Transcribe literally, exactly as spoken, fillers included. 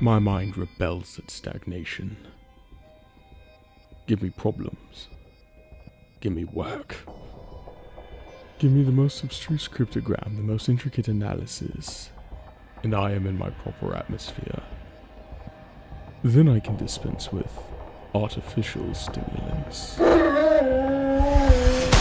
My mind rebels at stagnation. Give me problems. Give me work. Give me the most abstruse cryptogram, the most intricate analysis, and I am in my proper atmosphere. Then I can dispense with artificial stimulants.